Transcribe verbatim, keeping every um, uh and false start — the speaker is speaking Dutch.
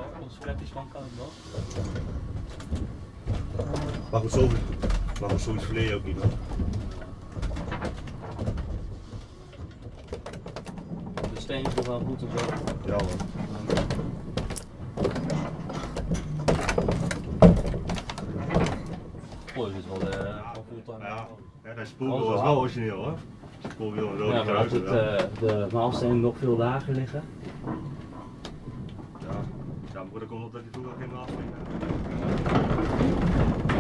Onze flatties van kan het wel. Maar goed, zo, maar goed, zoiets verleer je ook niet, hoor. De steen is nog wel goed en zo. Ja, hoor. Oh, dit is wel de van fulltime. Ja, ja, dat spoelwiel is wel origineel, hoor. Spoelwiel en rode Ja, maar als kruisen, het, uh, de maalsteen nog veel lager liggen. Ja, ja, maar dat komt omdat hij vroeger geen maalsteen had.